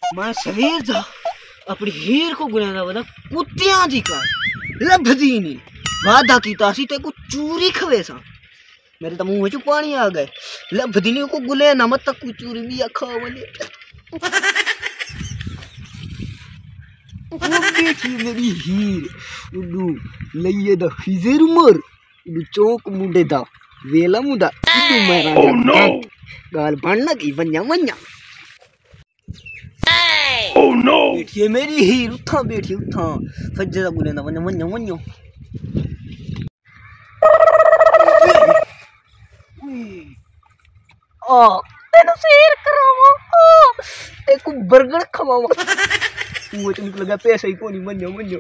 मैं सवेर था अपनी हीर को गुलेंदा वदा कुत्तियां दी का लभदी नहीं वादा कीता सी ते को चूरी खवे सा मेरे तो मुंह में पानी आ गए लभदी नहीं को गुले ना मत को चूरी भी खा वने थी मेरी हीर उडू लइए द फिजर उमर उडू चौक मुंडे दा वेला मुंडा उडू मेरा गाल बनना की वन्या वन्या Oh no! बैठिए मेरी हीर उठा बैठी उठा फज्जे दा गुलेंदा वन्या वन्या वन्या आ तेनु शेर करावा एक बर्गर खवावा मुझे तो निकल गया पैसा ही कोनी वन्या वन्या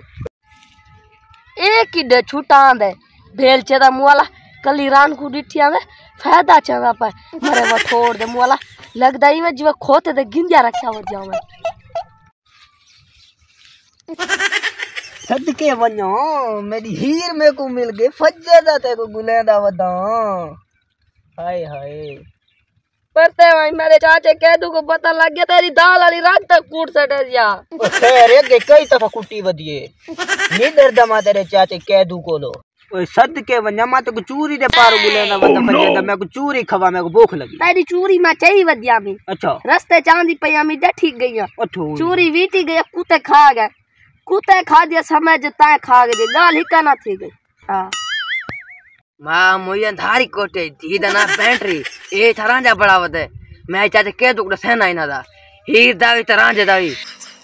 एक ही डे छुटा दे भेल चेदा मुवाला कली रान को डिठिया दे फायदा चंदा पे मरे वो छोड़ दे मुवाला लगदा ही मैं जीवा खोते दे गिंजा रखया हो जावे सदके वन्या मेरी हीर में को मिल गई फज्जे दा ते को गुलेंदा वदा हाय हाय परते भाई मेरे चाचे कैदू को पता लग गया तेरी दाल वाली रात तक कूट सटे दिया खैर एक कई दफा कुटी वदिए नी डरदा मा तेरे चाचे कैदू को लो ओए सदके वन्या मा तो चूरी दे पारो गुलेंदा वदा फज्जे दा मैं को चूरी खवा मैं को भूख लगी तेरी चूरी में चई वदिया मी अच्छा रास्ते चांदी पया मी डठी गईया अच्छा चूरी वीटी गया कुत्ते खा गए कुत्ते खा दिया समय जता खा गए गाल हिका ना थी गई हां मां मोया धारी कोटे धी दना बैटरी ए थरांजा बड़ा वदे मैं चाचे के दुकड़ा सेना इना दा हीर दावी तरांजे दावी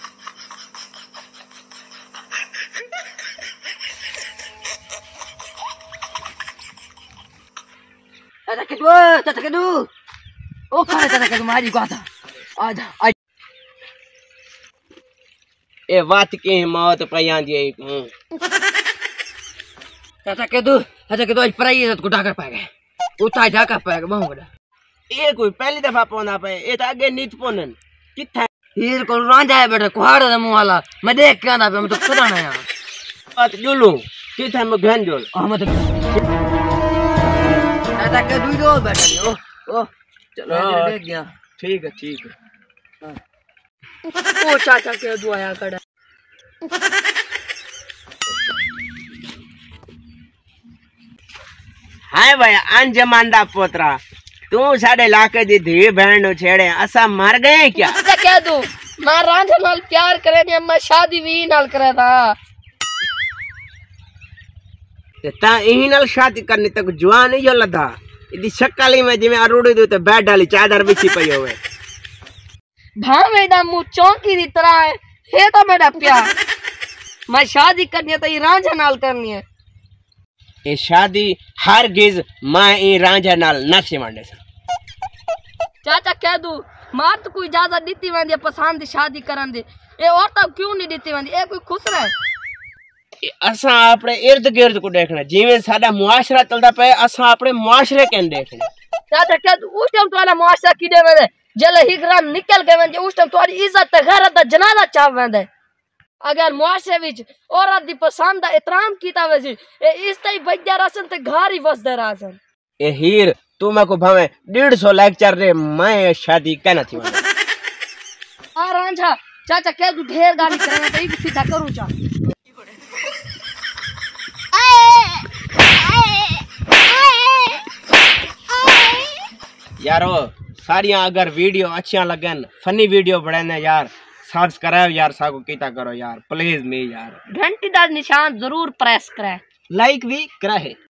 चाचा के दू ओ खाने चाचा के दू मारी गाता आजा आ ए बात के मौत पया दिए चाचा के दू आज पराई इज्जत को ढाकर पाएगा उता ढाकर पाएगा बहु बड़ा ए कोई पहली दफा पोना पे ए तो आगे नीत पोनन किथा हीर को रांझा है बेटा कुहाड़ दे मुंह वाला मैं देख के आंदा पे मैं तो सदाना यार बात जुलू किथा में घन जोल हम तो चाचा के दू दो बेटा ओ चलो देख गया ठीक है ओ चाचा के दू आया कड़ा हाय भाई अनजमानदा पोतरा तू साडे लाके दी धी बहन नु छेड़े असा मर गए क्या चाचा कह दू मैं रांझे नाल प्यार करे ने मैं शादी भी नाल करे था ते ता इही नाल शादी करनी तक जवान ही जो लदा इदी शक्ल में जिਵੇਂ अरूड़ी दू ते बैठ डाली चादर बिछी पई होवे भावे दा मुंह चौकी दी तरह है ये तो मेरा प्यार मैं शादी करनी है तो ये रांझे नाल करनी है ए शादी हरगिज मैं ई रांझा नाल न सिवांडे चाचा कह दू मार तो कोई इजाजत दीती वंदी पसंद शादी करन दे ए और तो क्यों नहीं दीती वंदी ए कोई खुश रहे असा अपने इर्द गिर्द को देखना जिवें साडा मुआशरा चलदा पे असा अपने मुआशरे के देखना चाचा कह दू उस टाइम तोला मुआशरा किदे वंदे जले हिगराम निकल गए वंदे उस टाइम तोरी इज्जत ते गैरत दा जनाजा चाव वंदे अगर मुआशरे विच औरत दी पसंद दा एहतराम कीता वसी ए इस तई बज्जा रसन ते घर ही वसदे रासन ए हीर तू मैं को भावे 150 लेक्चर रे मैं शादी कहना थी आ रांझा चाचा कह दू ढेर गाली करे तो एक सीधा करूं चा यारो सारियां अगर वीडियो अच्छियां लगन फनी वीडियो बनाने यार सब्सक्राइब यार साको कीता करो यार प्लीज मी यार घंटी दा निशान जरूर प्रेस करे लाइक भी करे।